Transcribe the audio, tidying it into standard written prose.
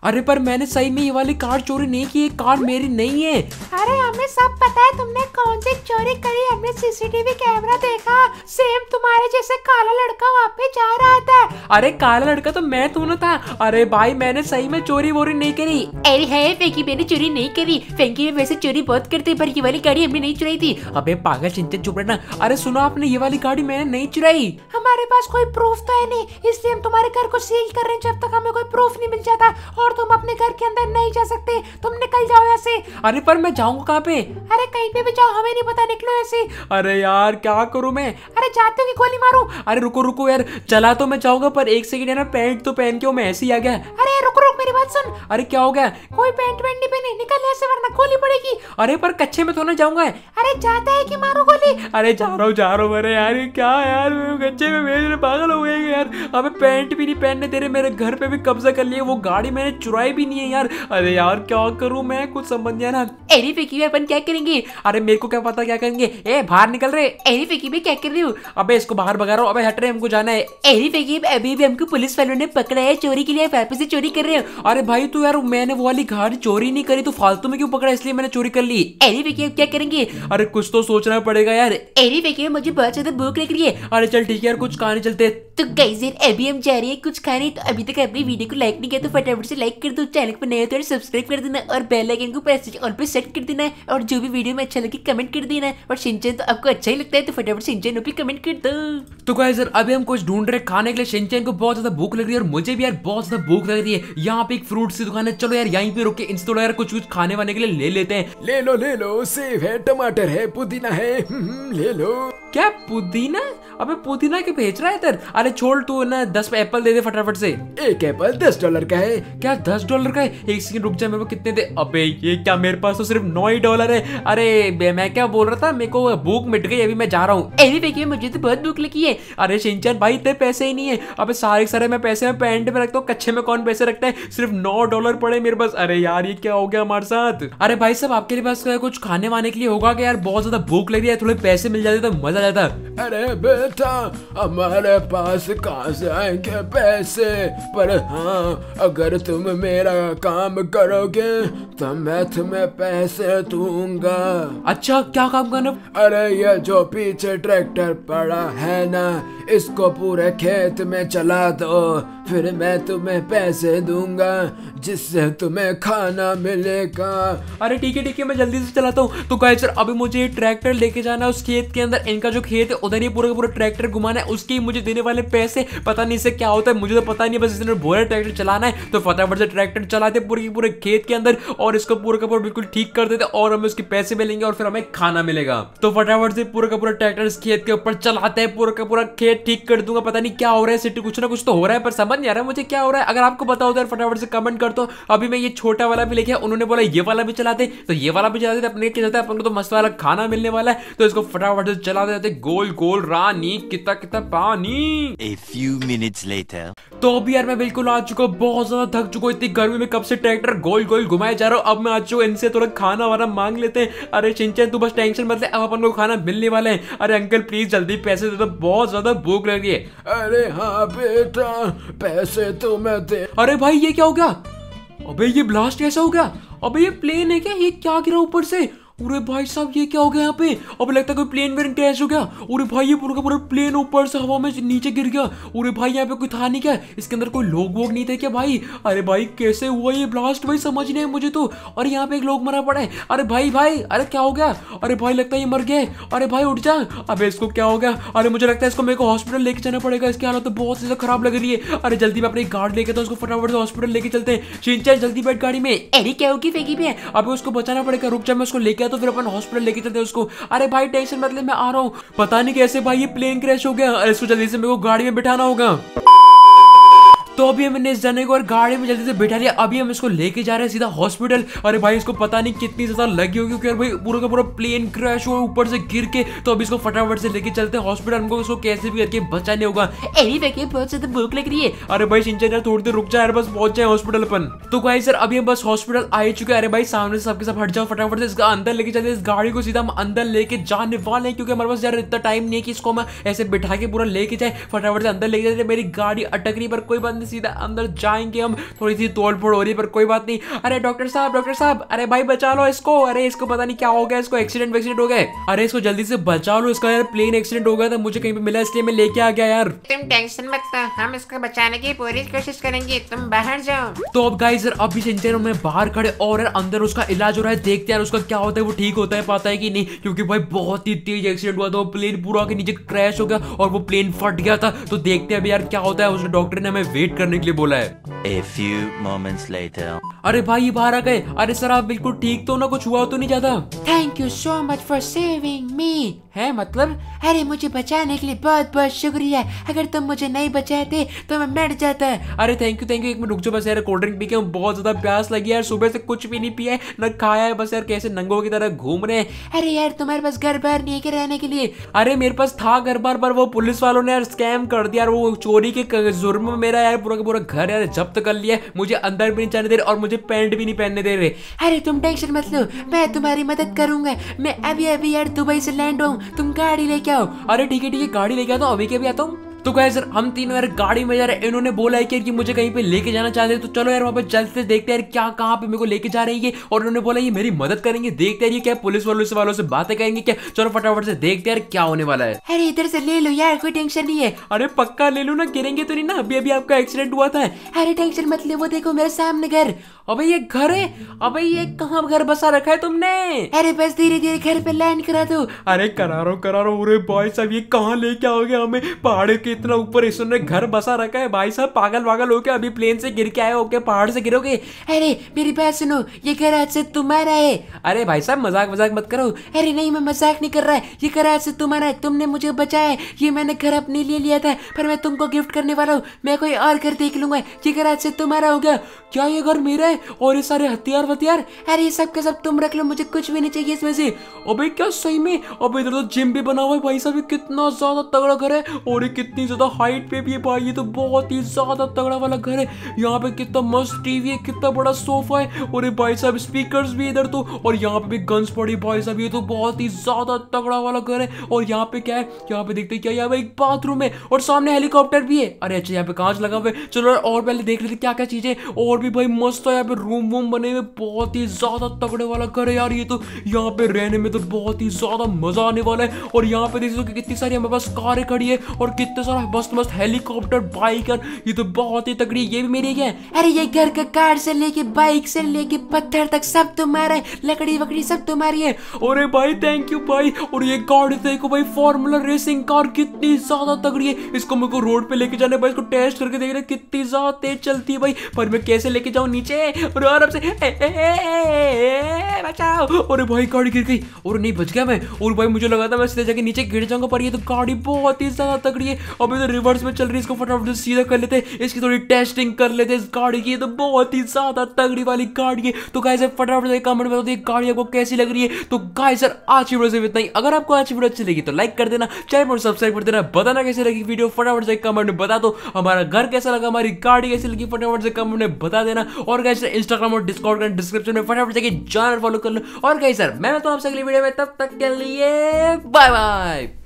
अरे पर मैंने सही में ये वाली कार चोरी नहीं की, ये कार मेरी नहीं है। अरे हमें सब पता है तुमने कौन सी चोरी करी, हमने सीसीटीवी कैमरा देखा, सेम तुम्हारे जैसे काला लड़का वहाँ पे जा रहा था। अरे काला लड़का तो मैं तो ना था। अरे भाई मैंने सही में चोरी वोरी नहीं करी। अरे है फैंकी, मैंने चोरी नहीं करी। फैंकी में वैसे चोरी बहुत करते, पर ये वाली गाड़ी हमने नहीं चुराई थी। अबे पागल चिंतित चुप रहना। अरे सुनो आपने, ये वाली गाड़ी मैंने नहीं चुराई। हमारे पास कोई प्रूफ तो है नहीं, इसलिए हम तुम्हारे घर को सील कर रहे हैं जब तक हमें कोई प्रूफ नहीं मिल जाता। और तुम अपने घर के अंदर नहीं जा सकते, तुम निकल जाओ यहाँ से। अरे पर मैं जाऊंगा कहाँ पे? अरे कहीं पे भी जाओ, हमें नहीं पता, निकलो ऐसे। अरे यार क्या करूँ मैं? अरे जाते हो कि गोली मारूं? अरे रुको रुको यार, चला तो मैं जाऊंगा पर एक सेकंड है ना, पैंट तो पहन के मैं ऐसे ही आ गया। अरे रुक रुक, मेरी बात सुन। अरे क्या हो गया? कोई पैंट वैंट नहीं पहने, निकल ऐसे वरना गोली पड़ेगी। अरे पर कच्चे में तो ना जाऊंगा। अरे जाता है कि मारो गोली? अरे जा रहा हूँ। अरे यार ये क्या यार, कच्चे में मेरे पागल हो गए यार। अबे पैंट भी नहीं पहनने दे रहे, मेरे घर पे भी कब्जा कर लिए, वो गाड़ी मैंने चुराई भी नहीं है यार। अरे यार क्या करूं मैं, कुछ समझ नहीं आ रहा। एरी फेंकी अपन क्या करेंगे? अरे मेरे को क्या पता क्या करेंगे। ए बाहर निकल रहे। एरी फेंकी में क्या कर रही हूँ? अबे इसको बाहर भगा रहा हूँ। अबे हट रहे, हमको जाना है। एरी फेंकी, अभी भी हमको पुलिस वालों ने पकड़ा है चोरी के लिए, वापस से चोरी कर रहे हो। अरे भाई तू यार, मैंने वो वाली गाड़ी चोरी नहीं करी, तो फालतू में क्यों पकड़ा, इसलिए मैंने चोरी कर ली। एरी फेंकी क्या करेंगे? अरे कुछ तो सोचना पड़ेगा यार। एरी फेंकी मुझे बहुत ज्यादा भूख लग रही है। अरे चल ठीक है यार, कुछ खाने चलते। तो गाइस अभी हम जा रहे हैं कुछ खाने। तो अभी तक अपनी वीडियो को लाइक नहीं किया तो फटाफट से लाइक कर दो, चैनल पर नए हो तो सब्सक्राइब कर देना और बेल आइकन को प्रेस ऑल पे सेट कर देना है। और जो भी वीडियो में अच्छा लगे कमेंट कर देना है। और शिनचैन तो आपको अच्छा ही लगता है तो फटाफट शिनचैन पे कमेंट कर दो। तो गाइस यार अभी हम कुछ ढूंढ रहे खाने के लिए। शिनचैन को बहुत ज्यादा भूख लग रही है और मुझे भी यार बहुत ज्यादा भूख लग रही है। यहाँ पे एक फ्रूट की दुकान है, चलो यार यहीं पे रुक के इनसे थोड़ा यार कुछ खाने वाने के लिए ले लेते हैं। ले लो, सेब है, टमाटर है, पुदीना है, ले लो। क्या पुदीना? अबे पुदीना क्यों भेज रहा है इधर? अरे छोड़, तू ना 10 एप्पल दे दे फटाफट से। एक एप्पल $10 का है। क्या $10 का है? एक सेकंड रुक जा, मेरे को कितने दे? अबे ये क्या, मेरे पास तो सिर्फ $9 है। अरे मैं क्या बोल रहा था, मेरे को भूख मिट गई, अभी मैं जा रहा हूँ। अभी देखिए मुझे तो बहुत भूख लगी है। अरे शिनचैन भाई इतने पैसे ही नहीं है। अबे सारे मैं पैसे में पैंट में रखता हूँ, कच्चे में कौन पैसे रखता है? सिर्फ $9 पड़े मेरे पास। अरे यार ये क्या हो गया हमारे साथ? अरे भाई साहब आपके पास कुछ खाने वाने के लिए होगा क्या यार? बहुत ज्यादा भूख लग रही है, थोड़े पैसे मिल जाते तो मजा आ जाता। अरे बेटा हमारे पास कहाँ से आएंगे पैसे, पर हाँ अगर तुम मेरा काम करोगे तो मैं तुम्हें पैसे दूंगा। अच्छा क्या काम करना? अरे ये जो पीछे ट्रैक्टर पड़ा है ना, इसको पूरे खेत में चला दो, फिर मैं तुम्हें पैसे दूंगा जिससे तुम्हें खाना मिलेगा। अरे ठीक है मैं जल्दी से चलाता हूँ। तो गाइस सर अभी मुझे ट्रैक्टर लेके जाना है उस खेत के अंदर। इनका जो खेत है उधर ही पूरा ट्रैक्टर घुमाना है, उसके मुझे देने वाले पैसे पता नहीं इससे क्या होता है, मुझे तो पता नहीं, बस इसने बोला ट्रैक्टर चलाना है तो फटाफट से ट्रैक्टर चलाते पूरे खेत के अंदर और इसको पूरा का पूरा बिल्कुल ठीक कर देते और हमें उसके पैसे मिलेंगे और फिर हमें खाना मिलेगा। तो फटाफट से पूरा का पूरा ट्रैक्टर इस खेत के ऊपर चलाते हैं, पूरा का पूरा खेत ठीक कर दूंगा। पता नहीं क्या हो रहा है, सिटी कुछ ना कुछ तो हो रहा है पर समझ नहीं आ रहा है मुझे क्या हो रहा है। अगर आपको पता होता है फटाफट से कमेंट कर दो। अभी मैं ये छोटा वाला भी लेके, उन्होंने बोला ये वाला भी चलाते तो ये वाला भी चलाते, अपने के चलते अपन को तो मस्त वाला खाना मिलने वाला है। तो इसको फटाफट से चला देते, गोल गोल रानी कितना पानी। A few minutes later. तो अभी यार मैं बिल्कुल आ चुका हूँ, बहुत ज्यादा थक चुका हूँ, इतनी गर्मी में कब से ट्रैक्टर गोल गोल घुमाए जा रहा हूँ। अब मैं आ चुका, इनसे थोड़ा खाना वाना मांग लेते हैं। अरे शिनचैन तू बस टेंशन मत ले, अब अपन को खाना मिलने वाला है। अरे अंकल प्लीज जल्दी पैसे दे दो, बहुत ज्यादा भूख लग रही है। अरे हाँ बेटा पैसे तो मैं दे। अरे भाई ये क्या हो गया? अबे ये ब्लास्ट कैसा हो गया? अबे ये प्लेन है क्या? ये क्या गिरा ऊपर से? अरे भाई साहब ये क्या हो गया यहाँ पे? अब लगता है कोई प्लेन वेन क्रैश हो गया। अरे भाई ये पूरा का पूरा प्लेन ऊपर से हवा में नीचे गिर गया। अरे भाई यहाँ पे कोई था नहीं क्या? इसके अंदर कोई लोग वोग नहीं थे क्या भाई? अरे भाई कैसे हुआ ये ब्लास्ट भाई, समझ नहीं है मुझे तो। और यहाँ पे एक लोग मरा पड़ा है। अरे भाई अरे क्या हो गया? अरे भाई लगता है ये मर गए। अरे भाई उठ जा। अबे इसको क्या हो गया? अरे मुझे लगता है इसको मेरे को हॉस्पिटल लेके जाना पड़ेगा, इसकी हालत तो बहुत ज्यादा खराब लग रही है। अरे जल्दी मैं अपनी गार्ड लेके तो उसको फटाफट से हॉस्पिटल लेके चलते हैं। शिनचैन जल्दी बैठ गाड़ी में। अरे क्या होगी फेंकी पे? अबे उसको बचाना पड़ेगा, रुक जा मैं उसको लेके आता तो फिर अपन हॉस्पिटल लेके चलते हैं उसको। अरे भाई टेंशन मत ले, मैं आ रहा हूँ। पता नहीं कैसे भाई ये प्लेन क्रैश हो गया। इसको जल्दी से मेरे को गाड़ी में बिठाना होगा। तो अभी हमने इस जाने को और गाड़ी में जल्दी से बिठा लिया। अभी हम इसको लेके जा रहे हैं सीधा हॉस्पिटल। अरे भाई इसको पता नहीं कितनी ज्यादा लगी होगी क्योंकि भाई पूरा का पूरा प्लेन क्रैश हुआ ऊपर से गिर के। तो अभी इसको फटाफट से लेके चलते हैं हॉस्पिटल, हमको इसको कैसे भी करके बचाने होगा। अरे देखिए बहुत ज्यादा भूख लग रही है। अरे भाई शिनचैन यार थोड़ी देर रुक जाए यार, बस पहुंच जाए हॉस्पिटल अपन। तो गाइस सर अभी हम बस हॉस्पिटल आ चुके हैं। अरे भाई सामने से सबके सब हट जाओ, फटाफट से इसका अंदर लेके चलते। इस गाड़ी को सीधा हम अंदर लेके जाने वाले हैं क्योंकि हमारे पास यार इतना टाइम नहीं है कि इसको हम ऐसे बिठा के पूरा लेके जाए। फटाफट से अंदर लेके जाते। मेरी गाड़ी अटक रही पर कोई बात नहीं, सीधा अंदर जाएंगे हम। थोड़ी सी तोड़-फोड़ हो रही है पर कोई बात नहीं। अरे डॉक्टर साहब, अरे भाई बचा लो इसको। अरे इसको पता नहीं क्या हो गया, इसको एक्सीडेंट हो गया। अरे इसको जल्दी से बचा लो, इसका यार प्लेन एक्सीडेंट हो गया था, मुझे कहीं पे मिला इसलिए मैं लेके आ गया यार। तुम टेंशन मत लो, हम इसको बचाने की पूरी कोशिश करेंगे, तुम बाहर जाओ। तो अब गाइस यार अभी शिनचैन में बाहर खड़े और यार अंदर उसका इलाज हो रहा है। देखते हैं यार उसका क्या होता है, वो ठीक होता है पाता है कि नहीं, क्योंकि भाई बहुत ही तेज एक्सीडेंट हुआ था। वो प्लेन पूरा के नीचे क्रैश हो गया और वो प्लेन फट गया था। तो देखते हैं अभी यार क्या होता है। उसने डॉक्टर ने हमें वेट करने के लिए बोला है। A few moments later. अरे भाई बाहर आ गए। अरे सर आप बिल्कुल ठीक तो ना, कुछ हुआ तो नहीं ज्यादा? Thank you so much for saving me. है मतलब? अरे मुझे बचाने के लिए बहुत बहुत शुक्रिया, अगर तुम मुझे नहीं बचाते तो मैं मर जाता। अरे थैंक यू। एक मिनट रुक जाओ बस यार, कोल्ड ड्रिंक पी के बहुत ज्यादा प्यास लगी है यार, सुबह से कुछ भी नहीं पिया है न खाया है, बस यार कैसे नंगों की तरह घूम रहे हैं। अरे यार तुम्हारे पास घर बार नहीं है क्या रहने के लिए? अरे मेरे पास था घर बार, पर वो पुलिस वालों ने यार स्कैम कर दिया यार, वो चोरी के जुर्म में मेरा यार पूरा का पूरा घर यार जब्त कर लिया। मुझे अंदर भी नहीं जाने दे रहे और मुझे पैंट भी नहीं पहनने दे रहे। अरे तुम टेंशन मत लो, मैं तुम्हारी मदद करूंगा। मैं अभी यार दुबई से लैंड हूँ, तुम गाड़ी लेके आओ। अरे ठीक है गाड़ी लेके आता हूँ, अभी के भी आता हूँ। तो गाइस सर हम तीनों यार गाड़ी में जा रहे हैं। इन्होंने बोला है कि मुझे कहीं पे लेके जाना चाहते हैं, तो चलो यार वहाँ पे चलते देखते हैं यार क्या कहाँ पे मेरे को लेके जा रही है। और उन्होंने बोला ये मेरी मदद करेंगे, देखते हैं ये क्या पुलिस वालों से बातें करेंगे क्या। चलो फटाफट से देखते हैं यार क्या होने वाला है। अरे इधर से ले लो यार, कोई टेंशन नहीं है। अरे पक्का ले लो ना, गिरेंगे तो नहीं ना? अभी आपका एक्सीडेंट हुआ था। अरे टेंशन मत ले, वो देखो मेरे सामने घर। अबे ये घर है? अबे ये कहाँ घर बसा रखा है तुमने? अरे बस धीरे धीरे घर पे लैंड करा दो। अरे करा रहा हूँ। अरे भाई साहब ये कहाँ लेके आओगे हमें? पहाड़ के इतना ऊपर इसने घर बसा रखा है। भाई साहब पागल हो के अभी प्लेन से गिर के आए हो के पहाड़ से गिरोगे? अरे मेरी बात सुनो, ये घर आज से तुम्हारा है। अरे भाई साहब मजाक मत करो। अरे नहीं मैं मजाक नहीं कर रहा है, ये घर आज से तुम्हारा है, तुमने मुझे बचाया। ये मैंने घर अपने लिए लिया था पर मैं तुमको गिफ्ट करने वाला हूँ। मैं कोई और घर देख लूंगा, ये घर आज से तुम्हारा हो गया। क्या ये घर मेरा है? और ये सारे हथियार? अरे ये सब का सब तुम रख लो, मुझे कुछ भी नहीं चाहिए इसमें से। अबे क्या सही में? अबे इधर तो जिम भी बना हुआ है भाई साहब, ये कितना ज्यादा तगड़ा घर है और ये कितनी ज्यादा हाइट पे भी है भाई, ये तो बहुत ही ज्यादा तगड़ा वाला घर है। यहाँ पे कितना मस्त टीवी है, कितना बड़ा सोफा है और ये भाई साहब स्पीकर्स भी इधर तो, और यहाँ पे भी गन्स पड़ी भाई साहब। ये तो बहुत ही ज्यादा तगड़ा वाला घर है। और यहाँ पे क्या है? यहाँ पे देखते क्या, यहाँ पे एक बाथरूम है और सामने हेलीकॉप्टर भी है। अरे अच्छा यहाँ पे कांच लगा हुआ है। चलो और पहले देख लेते क्या क्या चीजें और भी भाई मस्त है। यहाँ पे रूम बने हुए, बहुत ही ज्यादा तगड़े वाला घर है यार ये तो। यहाँ पे रहने में तो बहुत ही ज्यादा मजा आने वाला है। और यहाँ पे देख सकते कितनी सारी हमारे पास कारें खड़ी है और कितने सारा मस्त हेलीकॉप्टर, बाइक, ये तो बहुत ही तगड़ी। ये भी मेरी है। अरे ये घर का कार से लेके बाइक से लेके पत्थर तक सब तुम्हारा है, लकड़ी वकड़ी सब तुम्हारी है। अरे भाई थैंक यू भाई। और ये गाड़ी देखो भाई, फॉर्मूला रेसिंग कार कितनी ज्यादा तगड़ी है। इसको मेरे को रोड पे लेके जाना है भाई, इसको टेस्ट करके देख रहे कितनी ज्यादा तेज चलती है भाई। पर मैं कैसे लेके जाऊं नीचे? और आराम से बचाओ। अरे भाई गाड़ी गिर गई और नहीं बच गया मैं। और भाई मुझे लगा था मैं सीधे जाके नीचे गिर जाऊंगा, पर ये तो गाड़ी बहुत ही ज्यादा तगड़ी है। अब इधर रिवर्स में चल रही है, इसको फटाफट से सीधा कर लेते हैं, इसकी थोड़ी टेस्टिंग कर लेते हैं इस गाड़ी की। ये तो बहुत ही ज्यादा तगड़ी वाली गाड़ी है। तो गाइस फटाफट से कमेंट में बताओ ये गाड़ी आपको कैसी लग रही है। तो गाइस सर आज की वीडियो से इतना ही। अगर आपको आज की वीडियो अच्छी लगी तो लाइक कर देना, चैनल पर सब्सक्राइब कर देना, बताना कैसी लगी वीडियो फटाफट से कमेंट में बता दो। हमारा घर कैसा लगा, हमारी गाड़ी कैसी लगी फटाफट से कमेंट में बता देना। और गाइस इंस्टाग्राम और डिस्कॉर्ड का डिस्क्रिप्शन में फटाफट से जॉइन फॉलो कर लो। और गाइस सर मैं तो आपसे अगली वीडियो में, तब तक के लिए बाय बाय।